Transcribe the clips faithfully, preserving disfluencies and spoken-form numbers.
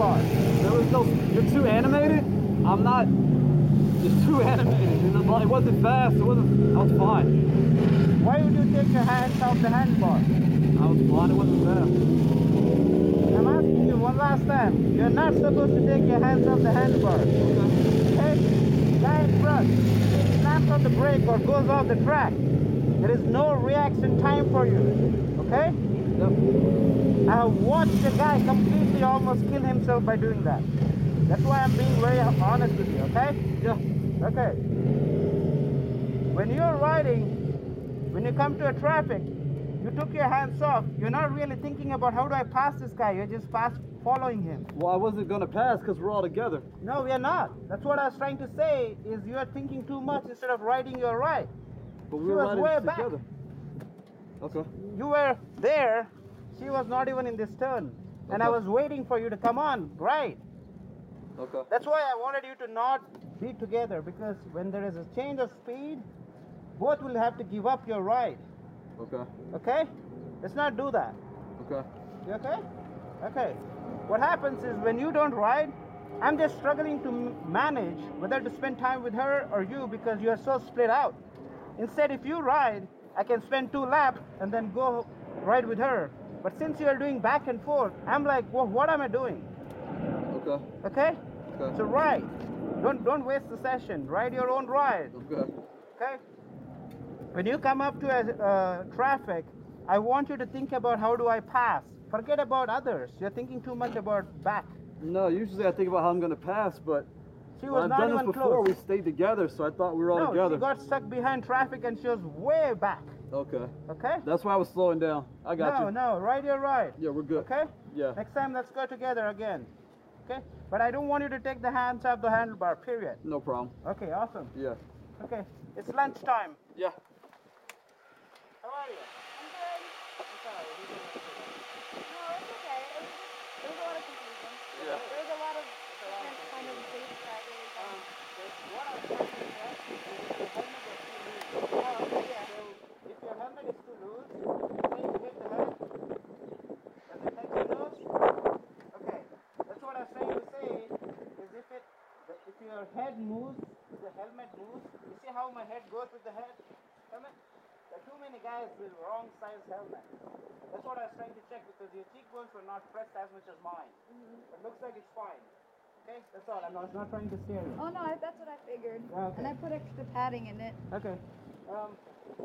handlebar. There was no, you're too animated? I'm not, you're too animated. It was- it wasn't fast, it wasn't, I was fine. Why would you take your hands off the handlebar? I was fine, it wasn't fast. I'm asking you one last time. You're not supposed to take your hands off the handlebar. Okay? Guy in front, he snaps on the brake or goes off the track. There is no reaction time for you. Okay? Yep. I have watched a guy completely almost kill himself by doing that. That's why I'm being very honest with you, okay? Yeah. Okay. When you're riding, when you come to a traffic, you took your hands off. You're not really thinking about how do I pass this guy. You're just fast following him. Well, I wasn't gonna pass because we're all together. No, we are not. That's what I was trying to say, is you're thinking too much instead of riding your ride. But we She were was riding way together. back. Okay. You were there. She was not even in this turn. And Okay. I was waiting for you to come on, right? Okay. That's why I wanted you to not be together, because when there is a change of speed, both will have to give up your ride. Okay. Okay? Let's not do that. Okay. You okay? Okay. What happens is when you don't ride, I'm just struggling to m- manage whether to spend time with her or you because you are so split out. Instead, if you ride, I can spend two laps and then go ride with her. But since you are doing back and forth, I'm like, well, what am I doing? Okay. Okay? Okay. So ride. Don't don't waste the session. Ride your own ride. Okay. Okay? When you come up to a uh, traffic, I want you to think about how do I pass. Forget about others. You're thinking too much about back. No, usually I think about how I'm gonna pass, but She well, was I've not done even this before. close. We stayed together, so I thought we were all No, together. she got stuck behind traffic and she was way back. Okay. Okay? That's why I was slowing down. I got no, you. no, ride your ride. Yeah, we're good. Okay? Yeah. Next time, let's go together again. Okay? But I don't want you to take the hands off the handlebar, period. No problem. Okay, awesome. Yeah. Okay, it's lunchtime. Yeah. How are you? I'm good. I'm sorry. we didn't have to- No, it's okay. It was just, there was a lot of confusion. Yeah. There was a lot of different kind of safe drivers. Um, Um, there's what I'm trying to check is if your helmet is too loose. oh, okay, yeah. So if your helmet is too loose, say you hit the head, does it touch your nose? Okay, that's what I was trying to say is if it, if your head moves, if the helmet moves, you see how my head goes with the head? Helmet? There are too many guys with wrong size helmets. That's what I was trying to check because your cheekbones were not pressed as much as mine. Mm-hmm. It looks like it's fine. Okay, that's all. I'm not, I was not trying to scare you. Oh no, I, that's what I figured. Yeah, okay. And I put extra padding in it. Okay. Um,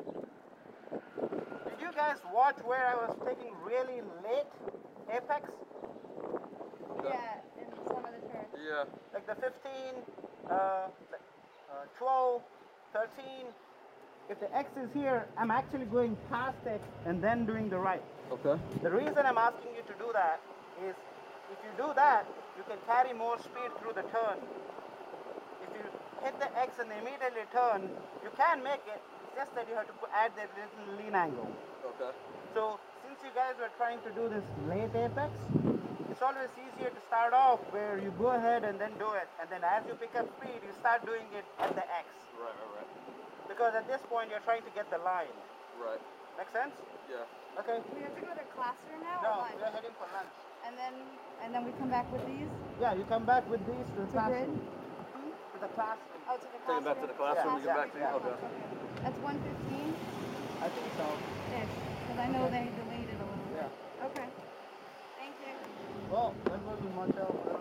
did you guys watch where I was taking really late apex? Yeah, in some of the turns. Yeah. Like the fifteen, uh, the, uh, twelve, thirteen. If the X is here, I'm actually going past X and then doing the right. Okay. The reason I'm asking you to do that is if you do that, you can carry more speed through the turn. If you hit the X and immediately turn, you can make it, it's just that you have to put, add that little lean angle. Okay. So since you guys were trying to do this late apex, it's always easier to start off where you go ahead and then do it. And then as you pick up speed, you start doing it at the X. Right, right, right. Because at this point, you're trying to get the line. Right. Make sense? Yeah. Okay. We have to go to class room now No, or lunch? we're heading for lunch. And then and then we come back with these Yeah, you come back with these to the to grid? classroom. Hmm? To the classroom. Oh, to the Take classroom? it back to the classroom and Yeah, get back to you. yeah. Okay. Okay. That's one fifteen I think so. ish. Because I know they delayed it a little bit. Yeah. Okay. Thank you. Well, that was in Montreal.